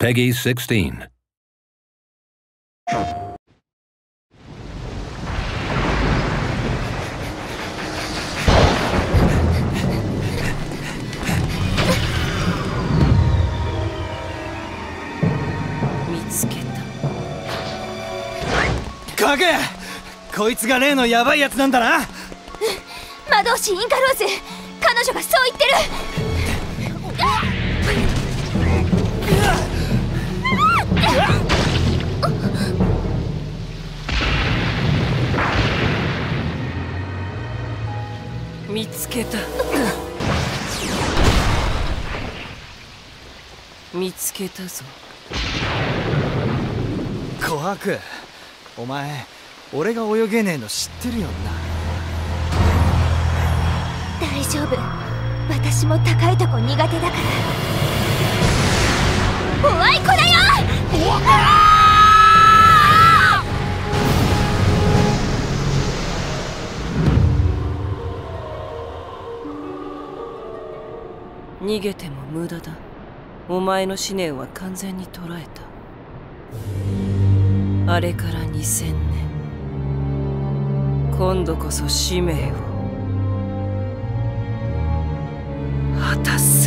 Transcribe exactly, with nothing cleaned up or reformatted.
Peggy sixteen. 見つけた。 かぐ、こいつが例のヤバいやつなんだな。 魔導士インカローズ、彼女がそう言ってる。 見つけた。見つけたぞ。 琥珀、お前俺が泳げねえの知ってるよな。 大丈夫、私も高いとこ苦手だから。おあいこだよ。 逃げても無駄だ。お前の思念は完全に捉えた。あれからにせんねん、今度こそ使命を果たす。